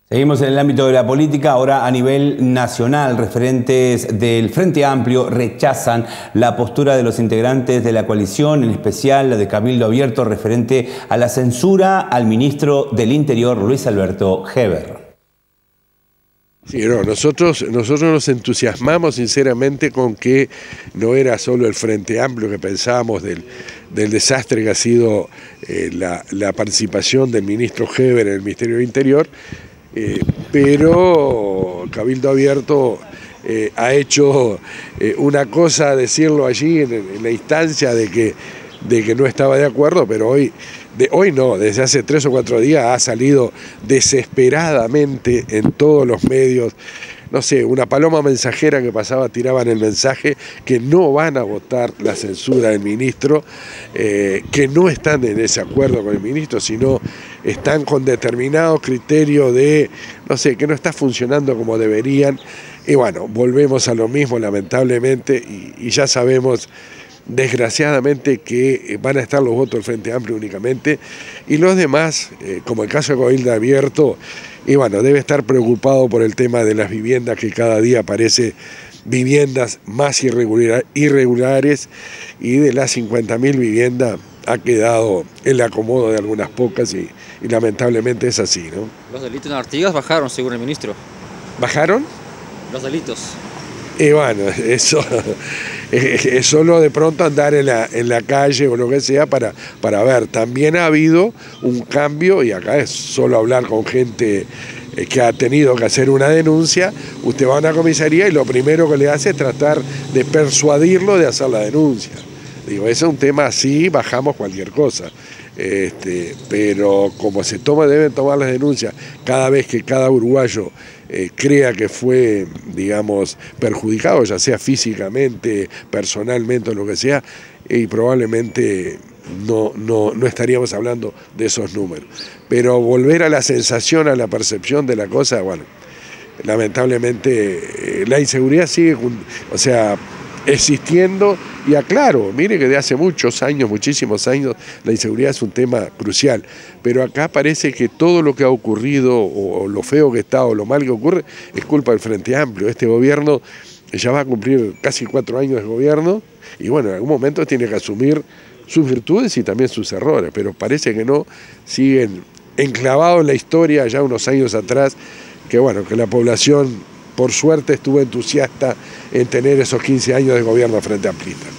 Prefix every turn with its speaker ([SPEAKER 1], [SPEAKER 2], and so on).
[SPEAKER 1] Seguimos en el ámbito de la política, ahora a nivel nacional. Referentes del Frente Amplio rechazan la postura de los integrantes de la coalición, en especial la de Cabildo Abierto, referente a la censura al ministro del Interior, Luis Alberto Heber.
[SPEAKER 2] Sí, no, nosotros nos entusiasmamos sinceramente con que no era solo el Frente Amplio que pensábamos del desastre que ha sido la participación del ministro Heber en el Ministerio del Interior, pero Cabildo Abierto ha hecho una cosa, decirlo allí en la instancia de que no estaba de acuerdo, pero hoy no, desde hace 3 o 4 días ha salido desesperadamente en todos los medios, no sé, una paloma mensajera que pasaba, tiraban el mensaje que no van a votar la censura del ministro, que no están en ese acuerdo con el ministro, sino están con determinados criterios de, no sé, que no está funcionando como deberían. Y bueno, volvemos a lo mismo lamentablemente y ya sabemos desgraciadamente que van a estar los votos del Frente Amplio únicamente y los demás, como el caso de Cabildo Abierto, y bueno, debe estar preocupado por el tema de las viviendas, que cada día aparece viviendas más irregulares, y de las 50.000 viviendas ha quedado el acomodo de algunas pocas y lamentablemente es así, ¿no?
[SPEAKER 3] Los delitos en Artigas bajaron, según el ministro.
[SPEAKER 2] ¿Bajaron?
[SPEAKER 3] Los delitos.
[SPEAKER 2] Y bueno, eso es solo de pronto andar en la calle o lo que sea para ver. También ha habido un cambio, y acá es solo hablar con gente que ha tenido que hacer una denuncia. Usted va a una comisaría y lo primero que le hace es tratar de persuadirlo de hacer la denuncia. Digo, ese es un tema así, bajamos cualquier cosa. Pero como deben tomar las denuncias cada vez que cada uruguayo crea que fue, digamos, perjudicado, ya sea físicamente, personalmente o lo que sea, y probablemente no estaríamos hablando de esos números. Pero volver a la sensación, a la percepción de la cosa, bueno, lamentablemente la inseguridad sigue, existiendo, y aclaro, mire que de hace muchos años, muchísimos años, la inseguridad es un tema crucial, pero acá parece que todo lo que ha ocurrido, o lo feo que está, o lo mal que ocurre, es culpa del Frente Amplio. Este gobierno ya va a cumplir casi 4 años de gobierno, y bueno, en algún momento tiene que asumir sus virtudes y también sus errores, pero parece que no, siguen enclavados en la historia ya unos años atrás, que bueno, que la población por suerte estuvo entusiasta en tener esos 15 años de gobierno Frente Amplista.